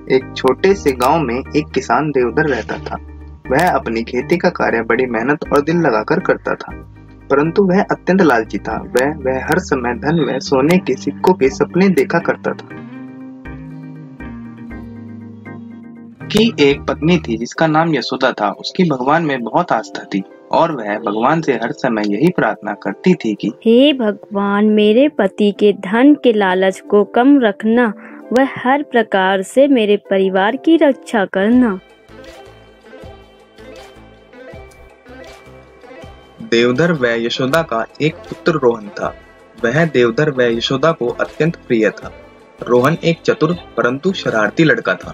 एक छोटे से गांव में एक किसान देवधर रहता था। वह अपनी खेती का कार्य बड़ी मेहनत और दिल लगाकर करता था, परंतु वह अत्यंत लालची था। वह हर समय धन व सोने के सिक्कों के सपने देखा करता था। की एक पत्नी थी जिसका नाम यशोदा था। उसकी भगवान में बहुत आस्था थी और वह भगवान से हर समय यही प्रार्थना करती थी कि हे भगवान, मेरे पति के धन के लालच को कम रखना, वह हर प्रकार से मेरे परिवार की रक्षा करना। देवधर व यशोदा का एक पुत्र रोहन था। वह देवधर व यशोदा को अत्यंत प्रिय था। रोहन एक चतुर परंतु शरारती लड़का था।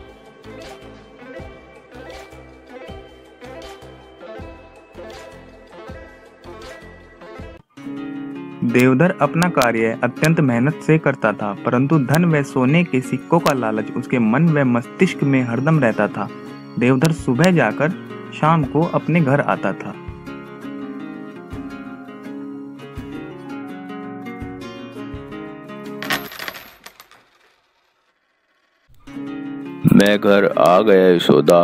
देवधर अपना कार्य अत्यंत मेहनत से करता था, परंतु धन व सोने के सिक्कों का लालच उसके मन व मस्तिष्क में हरदम रहता था। देवधर सुबह जाकर शाम को अपने घर आता था। मैं घर आ गया यशोदा।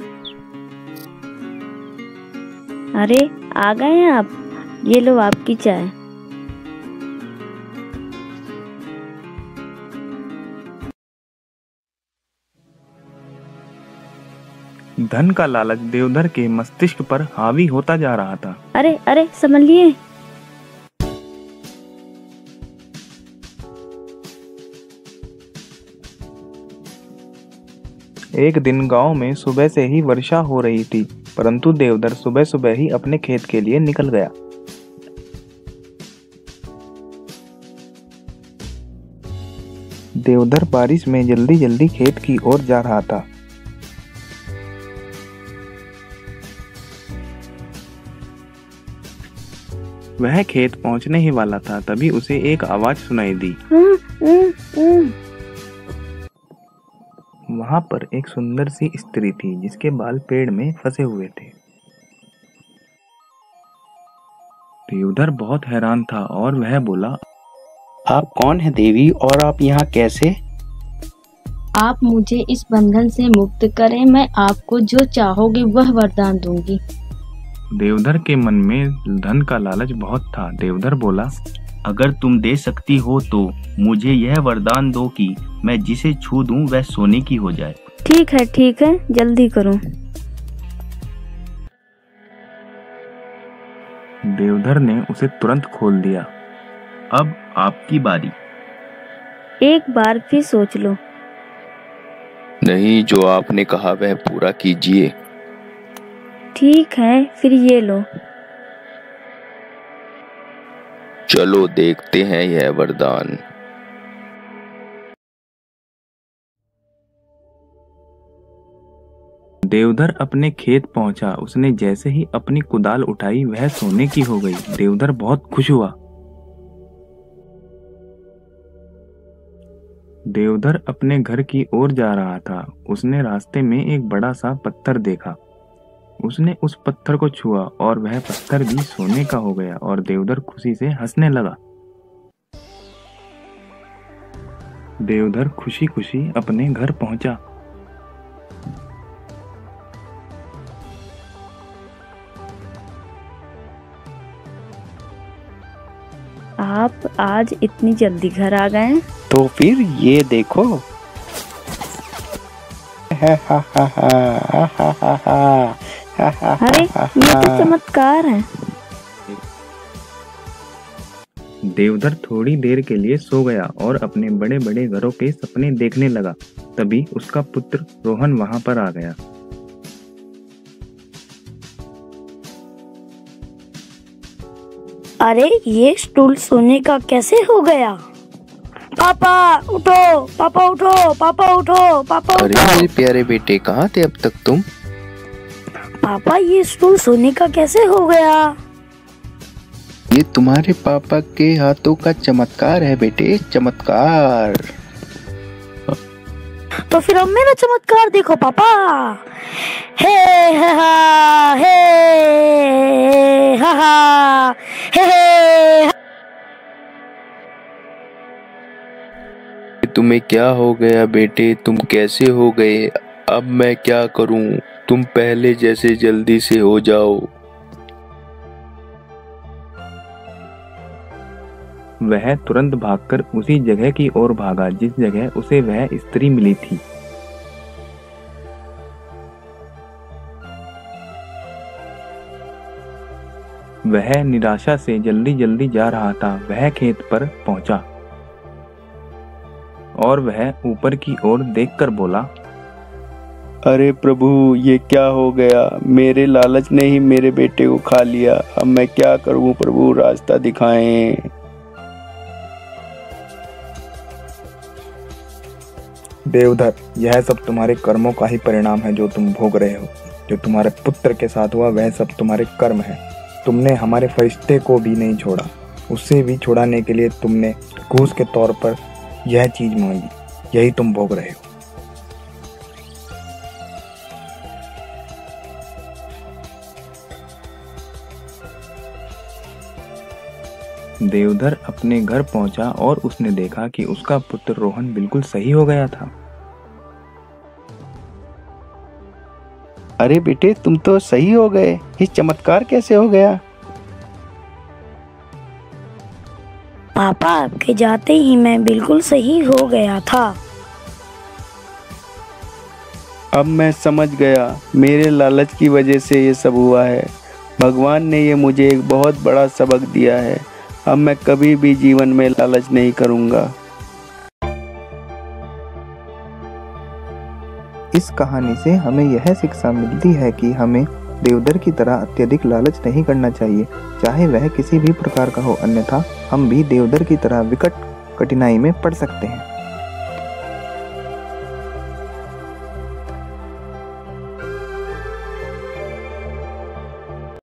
अरे आ गए हैं आप, ये लो आपकी चाय। धन का लालच देवधर के मस्तिष्क पर हावी होता जा रहा था। अरे अरे संभलिए। एक दिन गांव में सुबह से ही वर्षा हो रही थी, परंतु देवधर सुबह सुबह ही अपने खेत के लिए निकल गया। देवधर बारिश में जल्दी जल्दी खेत की ओर जा रहा था। वह खेत पहुंचने ही वाला था, तभी उसे एक आवाज सुनाई दी। वहां पर एक सुंदर सी स्त्री थी जिसके बाल पेड़ में फंसे हुए थे। देवधर बहुत हैरान था और वह बोला, आप कौन है देवी और आप यहाँ कैसे? आप मुझे इस बंधन से मुक्त करें, मैं आपको जो चाहोगे वह वरदान दूंगी। देवधर के मन में धन का लालच बहुत था। देवधर बोला, अगर तुम दे सकती हो तो मुझे यह वरदान दो कि मैं जिसे छू दूं वह सोने की हो जाए। ठीक है, जल्दी करो। देवधर ने उसे तुरंत खोल दिया। अब आपकी बारी। एक बार फिर सोच लो। नहीं, जो आपने कहा वह पूरा कीजिए। ठीक है, फिर ये लो। चलो देखते हैं यह वरदान। देवधर अपने खेत पहुंचा। उसने जैसे ही अपनी कुदाल उठाई वह सोने की हो गई। देवधर बहुत खुश हुआ। देवधर अपने घर की ओर जा रहा था। उसने रास्ते में एक बड़ा सा पत्थर देखा। उसने उस पत्थर को छुआ और वह पत्थर भी सोने का हो गया और देवधर खुशी से हंसने लगा। देवधर खुशी खुशी अपने घर पहुंचा। आप आज इतनी जल्दी घर आ गए? तो फिर ये देखो। अरे ये तो चमत्कार है। देवधर थोड़ी देर के लिए सो गया और अपने बड़े बड़े घरों के सपने देखने लगा। तभी उसका पुत्र रोहन वहां पर आ गया। अरे ये स्टूल सोने का कैसे हो गया? पापा उठो, पापा उठो, पापा उठो, पापा उठो। अरे मेरे प्यारे बेटे, कहाँ थे अब तक तुम? पापा ये स्टूल सोने का कैसे हो गया? ये तुम्हारे पापा के हाथों का चमत्कार है बेटे, चमत्कार। तो फिर अब मेरा चमत्कार देखो पापा। हे हा हा, हे हा हा, हे। तुम्हें क्या हो गया बेटे, तुम कैसे हो गए? अब मैं क्या करूं? तुम पहले जैसे जल्दी से हो जाओ। वह तुरंत भागकर उसी जगह की ओर भागा जिस जगह उसे वह स्त्री मिली थी। वह निराशा से जल्दी जल्दी जा रहा था। वह खेत पर पहुंचा और वह ऊपर की ओर देखकर बोला, अरे प्रभु, ये क्या हो गया? मेरे लालच ने ही मेरे बेटे को खा लिया। अब मैं क्या करूं प्रभु, रास्ता दिखाएं। देवधर, यह सब तुम्हारे कर्मों का ही परिणाम है जो तुम भोग रहे हो। जो तुम्हारे पुत्र के साथ हुआ वह सब तुम्हारे कर्म है। तुमने हमारे फरिश्ते को भी नहीं छोड़ा। उससे भी छुड़ाने के लिए तुमने घूस के तौर पर यह चीज मांगी। यही तुम भोग रहे हो। देवधर अपने घर पहुंचा और उसने देखा कि उसका पुत्र रोहन बिल्कुल सही हो गया था। अरे बेटे, तुम तो सही हो गए। ये चमत्कार कैसे हो गया? पापा, आपके जाते ही मैं बिल्कुल सही हो गया था। अब मैं समझ गया, मेरे लालच की वजह से ये सब हुआ है। भगवान ने ये मुझे एक बहुत बड़ा सबक दिया है। अब मैं कभी भी जीवन में लालच नहीं करूँगा। इस कहानी से हमें यह शिक्षा मिलती है कि हमें देवधर की तरह अत्यधिक लालच नहीं करना चाहिए, चाहे वह किसी भी प्रकार का हो, अन्यथा हम भी देवधर की तरह विकट कठिनाई में पड़ सकते हैं।